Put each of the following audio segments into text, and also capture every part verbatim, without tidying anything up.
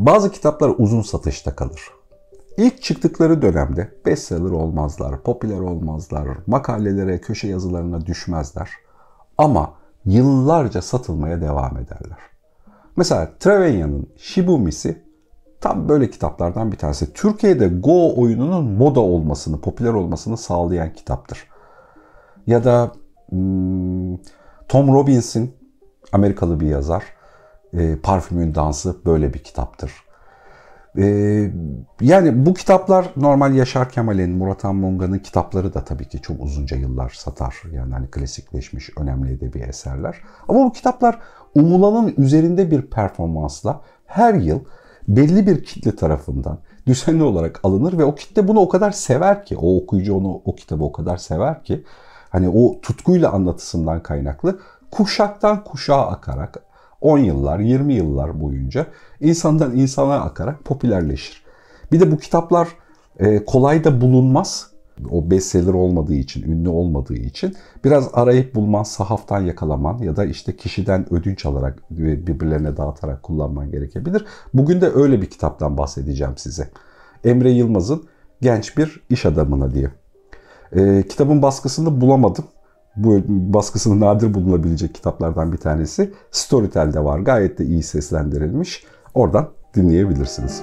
Bazı kitaplar uzun satışta kalır. İlk çıktıkları dönemde bestseller olmazlar, popüler olmazlar, makalelere, köşe yazılarına düşmezler. Ama yıllarca satılmaya devam ederler. Mesela Trevelyan'ın Shibumi'si tam böyle kitaplardan bir tanesi. Türkiye'de Go oyununun moda olmasını, popüler olmasını sağlayan kitaptır. Ya da hmm, Tom Robbins'in, Amerikalı bir yazar, e, Parfümün Dansı böyle bir kitaptır. E, yani bu kitaplar normal Yaşar Kemal'in, Murat Han Munga'nın kitapları da tabii ki çok uzunca yıllar satar. Yani hani klasikleşmiş, önemli edebi eserler. Ama bu kitaplar umulanın üzerinde bir performansla her yıl belli bir kitle tarafından düzenli olarak alınır ve o kitle bunu o kadar sever ki, o okuyucu onu o kitabı o kadar sever ki, hani o tutkuyla anlatısından kaynaklı kuşaktan kuşağa akarak on yıllar, yirmi yıllar boyunca insandan insana akarak popülerleşir. Bir de bu kitaplar kolay da bulunmaz. O bestseller olmadığı için, ünlü olmadığı için biraz arayıp bulman, sahaftan yakalaman ya da işte kişiden ödünç alarak birbirlerine dağıtarak kullanman gerekebilir. Bugün de öyle bir kitaptan bahsedeceğim size. Emre Yılmaz'ın Genç Bir İş Adamına diye. E, kitabın baskısını bulamadım. Bu baskısını nadir bulunabilecek kitaplardan bir tanesi. Storytel'de var. Gayet de iyi seslendirilmiş. Oradan dinleyebilirsiniz.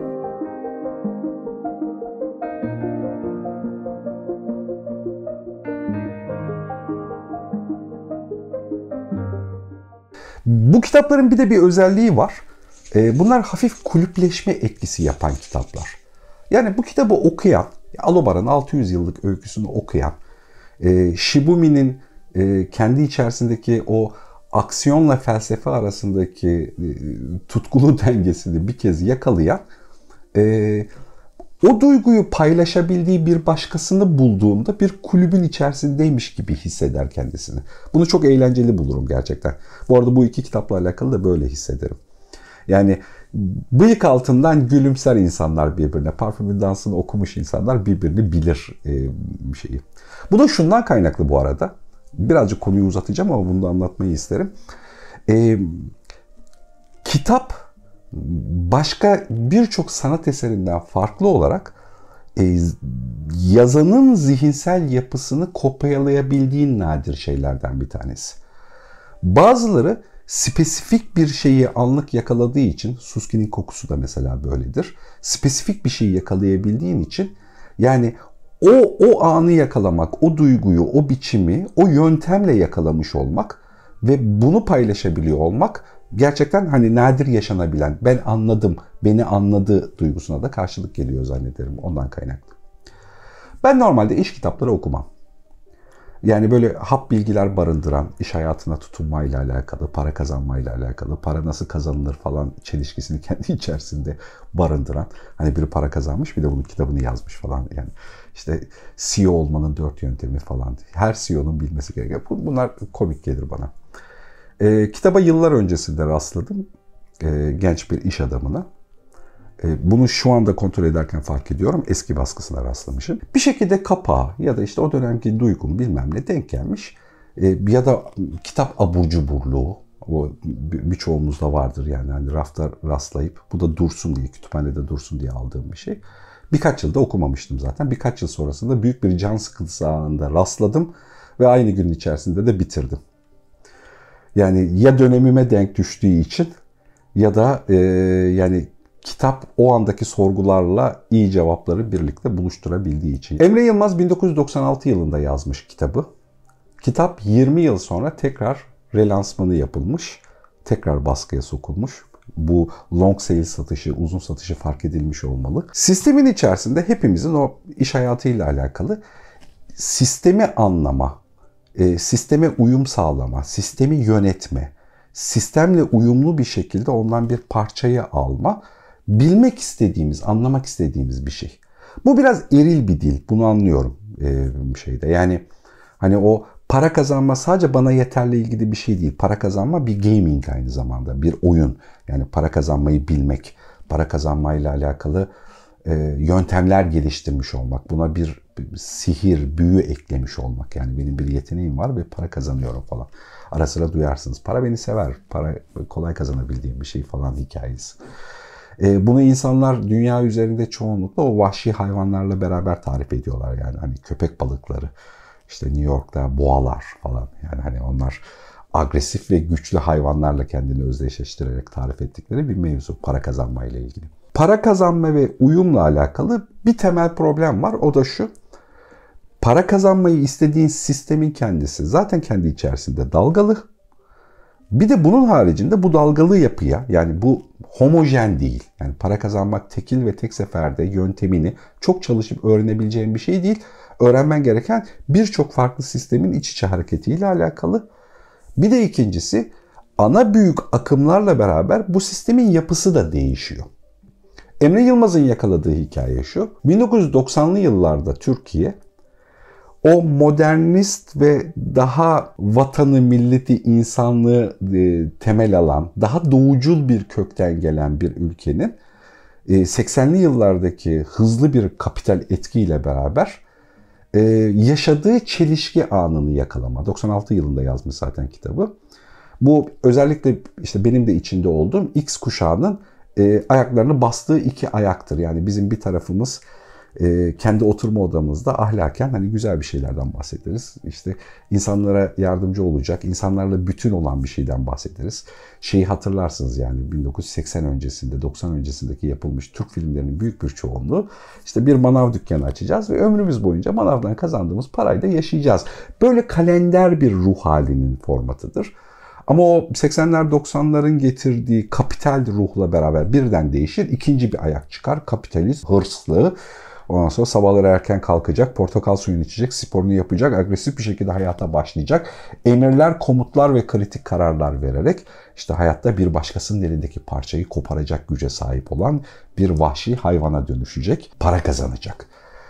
Bu kitapların bir de bir özelliği var. Bunlar hafif kulüpleşme etkisi yapan kitaplar. Yani bu kitabı okuyan, Alobar'ın altı yüz yıllık öyküsünü okuyan, Shibumi'nin kendi içerisindeki o aksiyonla felsefe arasındaki tutkulu dengesini bir kez yakalayan, o duyguyu paylaşabildiği bir başkasını bulduğunda bir kulübün içerisindeymiş gibi hisseder kendisini. Bunu çok eğlenceli bulurum gerçekten. Bu arada bu iki kitapla alakalı da böyle hissederim. Yani bıyık altından gülümser insanlar birbirine. Parfümün Dansı'nı okumuş insanlar birbirini bilir bir şeyi. Bu da şundan kaynaklı bu arada. Birazcık konuyu uzatacağım ama bunu da anlatmayı isterim. Ee, kitap başka birçok sanat eserinden farklı olarak e, yazanın zihinsel yapısını kopyalayabildiğin nadir şeylerden bir tanesi. Bazıları spesifik bir şeyi anlık yakaladığı için, Suski'nin Kokusu da mesela böyledir. Spesifik bir şeyi yakalayabildiğin için, yani o o anı yakalamak, o duyguyu, o biçimi, o yöntemle yakalamış olmak ve bunu paylaşabiliyor olmak gerçekten hani nadir yaşanabilen, ben anladım, beni anladı duygusuna da karşılık geliyor zannederim ondan kaynaklı. Ben normalde iş kitapları okumam. Yani böyle hap bilgiler barındıran, iş hayatına tutunmayla alakalı, para kazanmayla alakalı, para nasıl kazanılır falan çelişkisini kendi içerisinde barındıran. Hani biri para kazanmış bir de bunun kitabını yazmış falan. Yani işte C E O olmanın dört yöntemi falan. Her C E O'nun bilmesi gerekiyor. Bunlar komik gelir bana. E, kitaba yıllar öncesinde rastladım. E, genç bir iş adamına. E, bunu şu anda kontrol ederken fark ediyorum. Eski baskısına rastlamışım. Bir şekilde kapağı ya da işte o dönemki duygum bilmem ne denk gelmiş. E, ya da kitap abur cuburluğu. O birçoğumuzda vardır yani. yani rafta rastlayıp bu da dursun diye, kütüphanede dursun diye aldığım bir şey. Birkaç yılda okumamıştım zaten. Birkaç yıl sonrasında büyük bir can sıkıntısı anında rastladım ve aynı günün içerisinde de bitirdim. Yani ya dönemime denk düştüğü için ya da e, yani kitap o andaki sorgularla iyi cevapları birlikte buluşturabildiği için. Emre Yılmaz bin dokuz yüz doksan altı yılında yazmış kitabı. Kitap yirmi yıl sonra tekrar relansmanı yapılmış, tekrar baskıya sokulmuş. Bu long sale satışı, uzun satışı fark edilmiş olmalı. Sistemin içerisinde hepimizin o iş hayatıyla alakalı sistemi anlama, sisteme uyum sağlama, sistemi yönetme, sistemle uyumlu bir şekilde ondan bir parçayı alma, bilmek istediğimiz, anlamak istediğimiz bir şey. Bu biraz eril bir dil, bunu anlıyorum bir şeyde. Yani hani o para kazanma sadece bana yeterli ilgili bir şey değil. Para kazanma bir gaming aynı zamanda, bir oyun. Yani para kazanmayı bilmek, para kazanmayla alakalı yöntemler geliştirmiş olmak, buna bir sihir, büyü eklemiş olmak. Yani benim bir yeteneğim var ve para kazanıyorum falan. Ara sıra duyarsınız. Para beni sever. Para kolay kazanabildiğim bir şey falan hikayesi. E, bunu insanlar dünya üzerinde çoğunlukla o vahşi hayvanlarla beraber tarif ediyorlar. Yani hani köpek balıkları, işte New York'ta boğalar falan. Yani hani onlar agresif ve güçlü hayvanlarla kendini özdeşleştirerek tarif ettikleri bir mevzu para kazanma ile ilgili. Para kazanma ve uyumla alakalı bir temel problem var. O da şu. Para kazanmayı istediğin sistemin kendisi zaten kendi içerisinde dalgalı. Bir de bunun haricinde bu dalgalı yapıya, yani bu homojen değil. Yani para kazanmak tekil ve tek seferde yöntemini çok çalışıp öğrenebileceğin bir şey değil. Öğrenmen gereken birçok farklı sistemin iç içe hareketiyle alakalı. Bir de ikincisi, ana büyük akımlarla beraber bu sistemin yapısı da değişiyor. Emre Yılmaz'ın yakaladığı hikaye şu. bin dokuz yüz doksanlı yıllarda Türkiye o modernist ve daha vatanı, milleti, insanlığı e, temel alan, daha doğucul bir kökten gelen bir ülkenin e, seksenli yıllardaki hızlı bir kapital etkiyle beraber e, yaşadığı çelişki anını yakalama. doksan altı yılında yazmış zaten kitabı. Bu özellikle işte benim de içinde olduğum X kuşağının e, ayaklarını bastığı iki ayaktır. Yani bizim bir tarafımız e, kendi oturma odamızda ahlaken hani güzel bir şeylerden bahsederiz. İşte insanlara yardımcı olacak, insanlarla bütün olan bir şeyden bahsederiz. Şeyi hatırlarsınız yani bin dokuz yüz seksen öncesinde, doksan öncesindeki yapılmış Türk filmlerinin büyük bir çoğunluğu işte bir manav dükkanı açacağız ve ömrümüz boyunca manavdan kazandığımız parayla yaşayacağız. Böyle kalender bir ruh halinin formatıdır. Ama o seksenler doksanların getirdiği kapital ruhla beraber birden değişir. İkinci bir ayak çıkar. Kapitalist, hırslı. Ondan sonra sabahları erken kalkacak, portakal suyunu içecek, sporunu yapacak, agresif bir şekilde hayata başlayacak. Emirler, komutlar ve kritik kararlar vererek işte hayatta bir başkasının elindeki parçayı koparacak güce sahip olan bir vahşi hayvana dönüşecek, para kazanacak.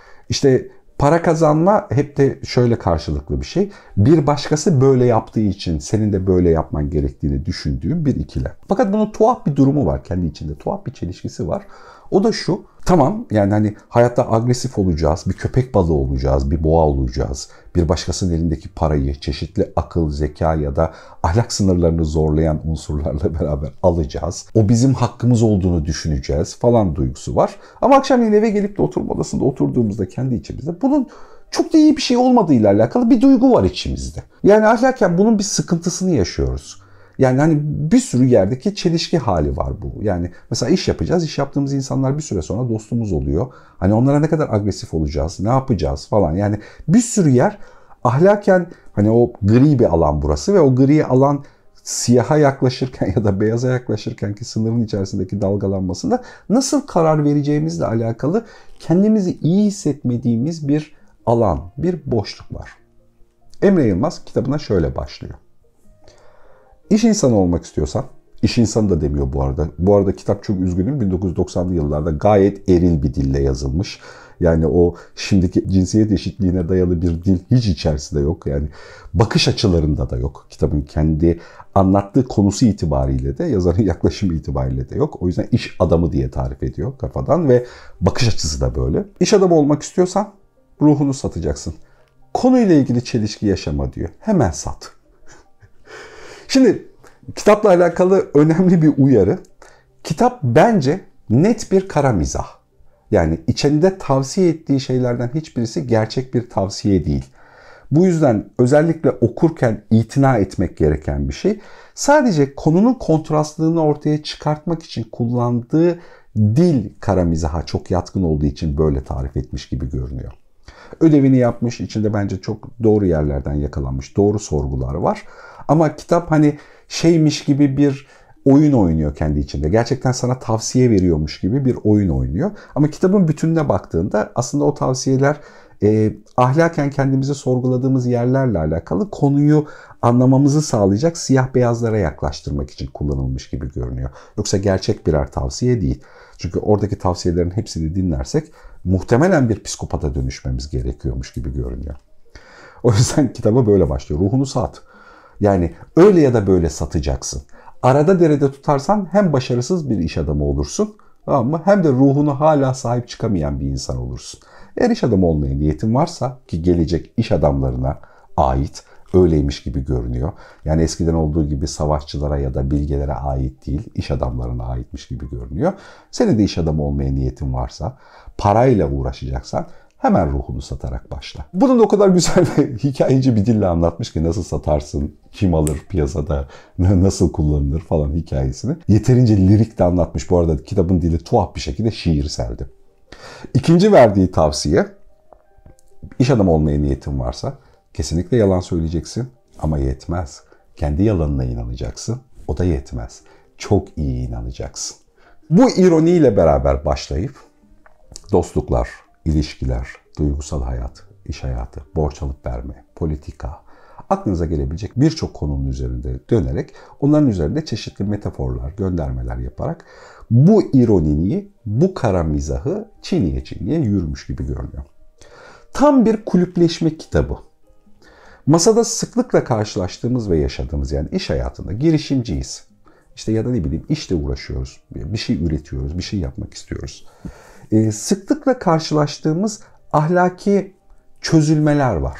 İşte para kazanma hep de şöyle karşılıklı bir şey. Bir başkası böyle yaptığı için senin de böyle yapman gerektiğini düşündüğün bir ikilem. Fakat bunun tuhaf bir durumu var. Kendi içinde tuhaf bir çelişkisi var. O da şu. Tamam yani hani hayatta agresif olacağız, bir köpek balığı olacağız, bir boğa olacağız. Bir başkasının elindeki parayı çeşitli akıl, zeka ya da ahlak sınırlarını zorlayan unsurlarla beraber alacağız. O bizim hakkımız olduğunu düşüneceğiz falan duygusu var. Ama akşamleyin eve gelip de oturma odasında oturduğumuzda kendi içimizde bunun çok da iyi bir şey olmadığıyla alakalı bir duygu var içimizde. Yani ahlaken bunun bir sıkıntısını yaşıyoruz. Yani hani bir sürü yerdeki çelişki hali var bu. Yani mesela iş yapacağız. İş yaptığımız insanlar bir süre sonra dostumuz oluyor. Hani onlara ne kadar agresif olacağız, ne yapacağız falan. Yani bir sürü yer ahlaken hani o gri bir alan burası ve o gri alan siyaha yaklaşırken ya da beyaza yaklaşırken ki sınırın içerisindeki dalgalanmasında nasıl karar vereceğimizle alakalı kendimizi iyi hissetmediğimiz bir alan, bir boşluk var. Emre Yılmaz kitabına şöyle başlıyor. İş insanı olmak istiyorsan, iş insanı da demiyor bu arada. Bu arada kitap çok üzgünüm. bin dokuz yüz doksanlı yıllarda gayet eril bir dille yazılmış. Yani o şimdiki cinsiyet eşitliğine dayalı bir dil hiç içerisinde yok. Yani bakış açılarında da yok. Kitabın kendi anlattığı konusu itibariyle de, yazarın yaklaşımı itibariyle de yok. O yüzden iş adamı diye tarif ediyor kafadan ve bakış açısı da böyle. İş adamı olmak istiyorsan ruhunu satacaksın. Konuyla ilgili çelişki yaşama diyor. Hemen sat. Şimdi kitapla alakalı önemli bir uyarı. Kitap bence net bir kara mizah. Yani içinde tavsiye ettiği şeylerden hiçbirisi gerçek bir tavsiye değil. Bu yüzden özellikle okurken itina etmek gereken bir şey. Sadece konunun kontrastlığını ortaya çıkartmak için kullandığı dil kara mizaha çok yatkın olduğu için böyle tarif etmiş gibi görünüyor. Ödevini yapmış, içinde bence çok doğru yerlerden yakalanmış, doğru sorgular var. Ama kitap hani şeymiş gibi bir oyun oynuyor kendi içinde. Gerçekten sana tavsiye veriyormuş gibi bir oyun oynuyor. Ama kitabın bütününe baktığında aslında o tavsiyeler e, ahlaken kendimizi sorguladığımız yerlerle alakalı konuyu anlamamızı sağlayacak siyah beyazlara yaklaştırmak için kullanılmış gibi görünüyor. Yoksa gerçek birer tavsiye değil. Çünkü oradaki tavsiyelerin hepsini dinlersek muhtemelen bir psikopata dönüşmemiz gerekiyormuş gibi görünüyor. O yüzden kitaba böyle başlıyor. Ruhunu sat. Yani öyle ya da böyle satacaksın. Arada derede tutarsan hem başarısız bir iş adamı olursun ama hem de ruhunu hala sahip çıkamayan bir insan olursun. Eğer iş adamı olmaya niyetin varsa ki gelecek iş adamlarına ait öyleymiş gibi görünüyor. Yani eskiden olduğu gibi savaşçılara ya da bilgelere ait değil, iş adamlarına aitmiş gibi görünüyor. Senin de iş adamı olmaya niyetin varsa, parayla uğraşacaksan hemen ruhunu satarak başla. Bunu da o kadar güzel ve hikayeci bir dille anlatmış ki nasıl satarsın, kim alır piyasada, nasıl kullanılır falan hikayesini. Yeterince lirik de anlatmış. Bu arada kitabın dili tuhaf bir şekilde şiirseldi. İkinci verdiği tavsiye, iş adamı olmaya niyetin varsa kesinlikle yalan söyleyeceksin ama yetmez. Kendi yalanına inanacaksın, o da yetmez. Çok iyi inanacaksın. Bu ironiyle beraber başlayıp dostluklar, ilişkiler, duygusal hayat, iş hayatı, borç alıp verme, politika, aklınıza gelebilecek birçok konunun üzerinde dönerek onların üzerinde çeşitli metaforlar, göndermeler yaparak bu ironiniyi, bu kara mizahı çiğniye çiğniye yürümüş gibi görünüyor. Tam bir kulüpleşme kitabı. Masada sıklıkla karşılaştığımız ve yaşadığımız, yani iş hayatında girişimciyiz. İşte ya da ne bileyim işle uğraşıyoruz, bir şey üretiyoruz, bir şey yapmak istiyoruz. Ee, sıklıkla karşılaştığımız ahlaki çözülmeler var.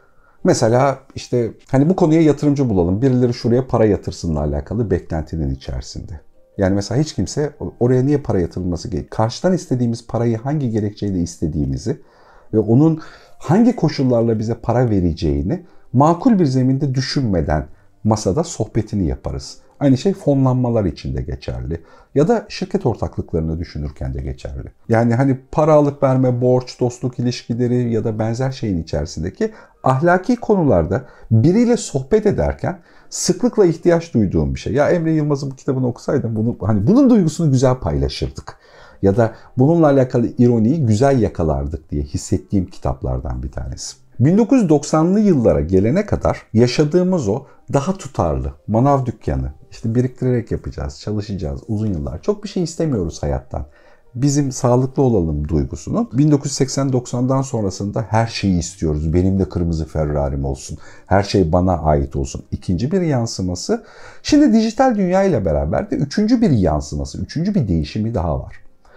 Mesela işte hani bu konuya yatırımcı bulalım, birileri şuraya para yatırsınla alakalı beklentinin içerisinde. Yani mesela hiç kimse oraya niye para yatırılması gerekiyor? Karşıdan istediğimiz parayı hangi gerekçeyle istediğimizi ve onun hangi koşullarla bize para vereceğini makul bir zeminde düşünmeden masada sohbetini yaparız. Aynı şey fonlanmalar için de geçerli. Ya da şirket ortaklıklarını düşünürken de geçerli. Yani hani para alıp verme, borç, dostluk ilişkileri ya da benzer şeyin içerisindeki ahlaki konularda biriyle sohbet ederken sıklıkla ihtiyaç duyduğum bir şey. Ya Emre Yılmaz'ın bu kitabını okusaydım bunu, hani bunun duygusunu güzel paylaşırdık. Ya da bununla alakalı ironiyi güzel yakalardık diye hissettiğim kitaplardan bir tanesi. bin dokuz yüz doksanlı yıllara gelene kadar yaşadığımız o daha tutarlı, manav dükkanı, işte biriktirerek yapacağız, çalışacağız uzun yıllar. Çok bir şey istemiyoruz hayattan. Bizim sağlıklı olalım duygusunu bin dokuz yüz seksen doksandan sonrasında her şeyi istiyoruz. Benim de kırmızı Ferrari'm olsun. Her şey bana ait olsun. İkinci bir yansıması. Şimdi dijital dünya ile beraber de üçüncü bir yansıması, üçüncü bir değişimi daha var.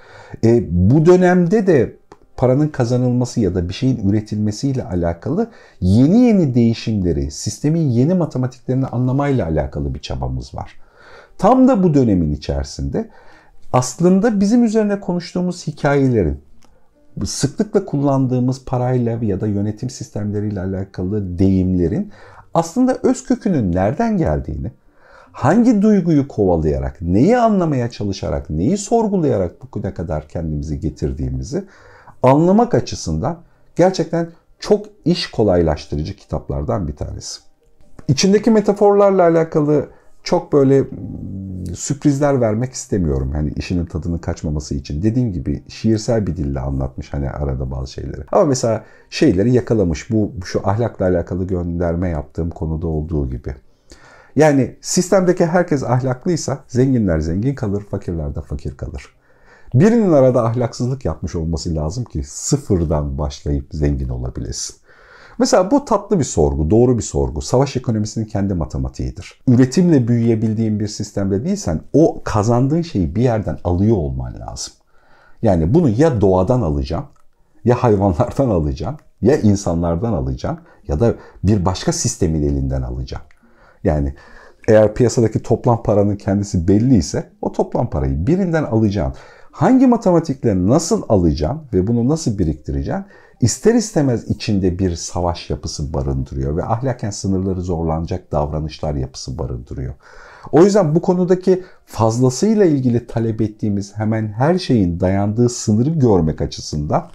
E, bu dönemde de paranın kazanılması ya da bir şeyin üretilmesiyle alakalı yeni yeni değişimleri, sistemin yeni matematiklerini anlamayla alakalı bir çabamız var. Tam da bu dönemin içerisinde aslında bizim üzerine konuştuğumuz hikayelerin, sıklıkla kullandığımız parayla ya da yönetim sistemleriyle alakalı deyimlerin aslında öz kökünün nereden geldiğini, hangi duyguyu kovalayarak, neyi anlamaya çalışarak, neyi sorgulayarak bugüne kadar kendimizi getirdiğimizi anlamak açısından gerçekten çok iş kolaylaştırıcı kitaplardan bir tanesi. İçindeki metaforlarla alakalı çok böyle sürprizler vermek istemiyorum. Hani işinin tadının kaçmaması için. Dediğim gibi şiirsel bir dille anlatmış hani arada bazı şeyleri. Ama mesela şeyleri yakalamış. Bu şu ahlakla alakalı gönderme yaptığım konuda olduğu gibi. Yani sistemdeki herkes ahlaklıysa zenginler zengin kalır, fakirler de fakir kalır. Birinin arada ahlaksızlık yapmış olması lazım ki sıfırdan başlayıp zengin olabilesin. Mesela bu tatlı bir sorgu, doğru bir sorgu. Savaş ekonomisinin kendi matematiğidir. Üretimle büyüyebildiğin bir sistemde değilsen o kazandığın şeyi bir yerden alıyor olman lazım. Yani bunu ya doğadan alacaksın, ya hayvanlardan alacaksın, ya insanlardan alacaksın ya da bir başka sistemin elinden alacaksın. Yani eğer piyasadaki toplam paranın kendisi belli ise o toplam parayı birinden alacaksın. Hangi matematikle nasıl alacaksın ve bunu nasıl biriktireceksin? İster istemez içinde bir savaş yapısı barındırıyor ve ahlaken sınırları zorlanacak davranışlar yapısı barındırıyor. O yüzden bu konudaki fazlasıyla ilgili talep ettiğimiz hemen her şeyin dayandığı sınırı görmek açısından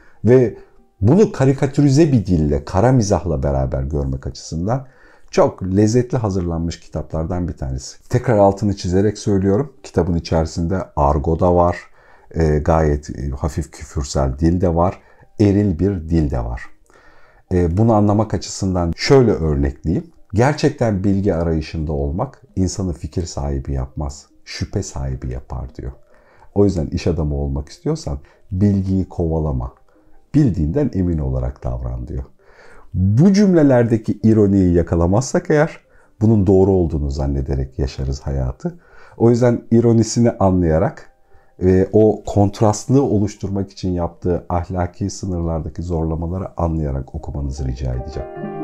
ve bunu karikatürize bir dille, kara mizahla beraber görmek açısından çok lezzetli hazırlanmış kitaplardan bir tanesi. Tekrar altını çizerek söylüyorum. Kitabın içerisinde argo da var. E, gayet hafif küfürsel dil de var. Eril bir dil de var. E, bunu anlamak açısından şöyle örnekleyeyim. Gerçekten bilgi arayışında olmak insanı fikir sahibi yapmaz. Şüphe sahibi yapar diyor. O yüzden iş adamı olmak istiyorsan bilgiyi kovalama. Bildiğinden emin olarak davran diyor. Bu cümlelerdeki ironiyi yakalamazsak eğer bunun doğru olduğunu zannederek yaşarız hayatı. O yüzden ironisini anlayarak ve o kontrastlığı oluşturmak için yaptığı ahlaki sınırlardaki zorlamaları anlayarak okumanızı rica edeceğim.